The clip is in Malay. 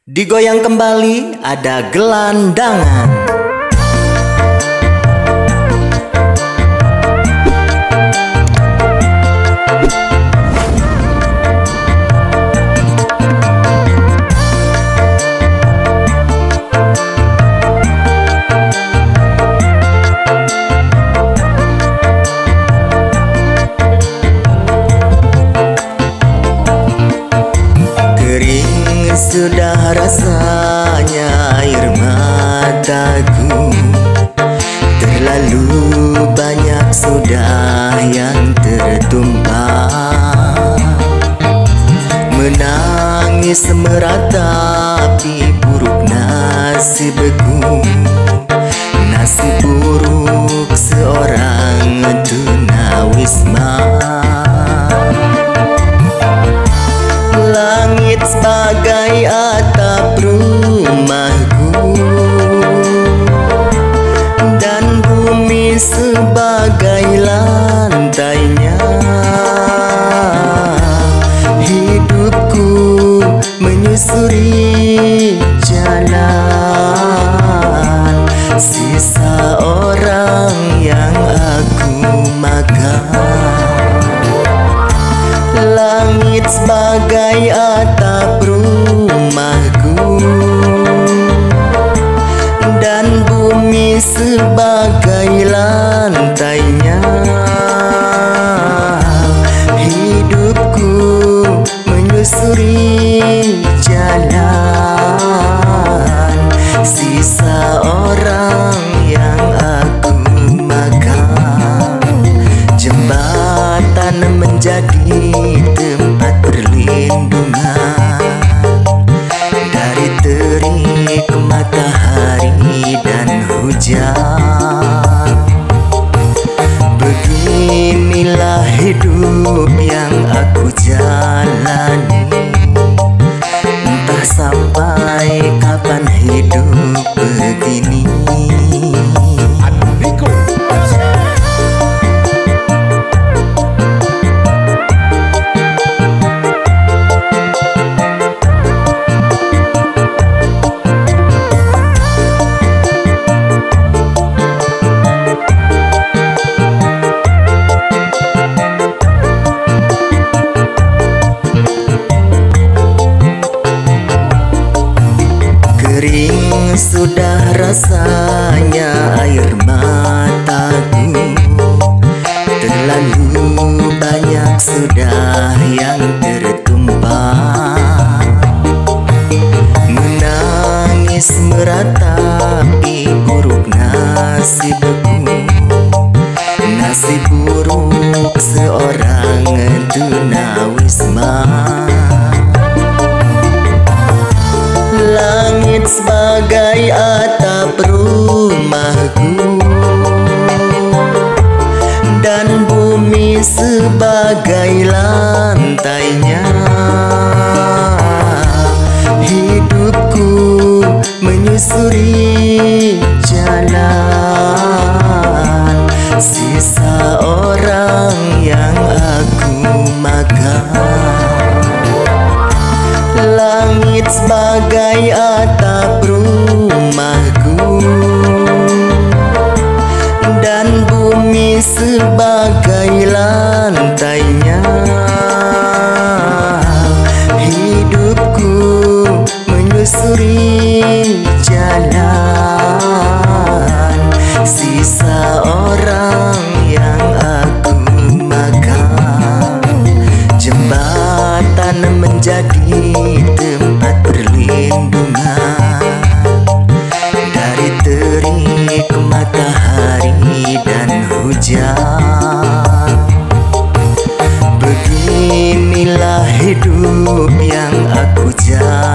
Digoyang kembali ada gelandangan. Sudah rasanya air mataku, terlalu banyak sudah yang tertumpah. Menangis meratapi buruk nasibku, nasib buruk seorang tunawisma. Langit sebagai atap rumahku, dan bumi sebagai lantainya. Hidupku menyusuri jalan sisa orang yang aku makan. Langit sebagai atap rumahku, dan bumi sebagai lantainya. Hidupku menyusuri jalan sisa orang yang aku makan. Jembatan menjadi tempat perlindungan dari terik matahari dan hujan. Beginilah hidup yang aku jalani, entah sampai kapan hidup begini. Kering sudah rasanya air mataku, terlalu banyak sudah yang tertumpah. Menangis meratapi buruk nasibku, nasib buruk seorang tunawisma. Langit sebagai atap rumahku, dan bumi sebagai lantainya. Hidupku menyusuri jalan sisa orang yang aku makan. Langit sebagai atap rumahku, dan bumi sebagai lantainya. Hidupku menyusuri jalan sisa orang yang aku makan. Jembatan menjadi tempat perlindungan dari terik matahari dan hujan. Beginilah hidup yang aku jalani,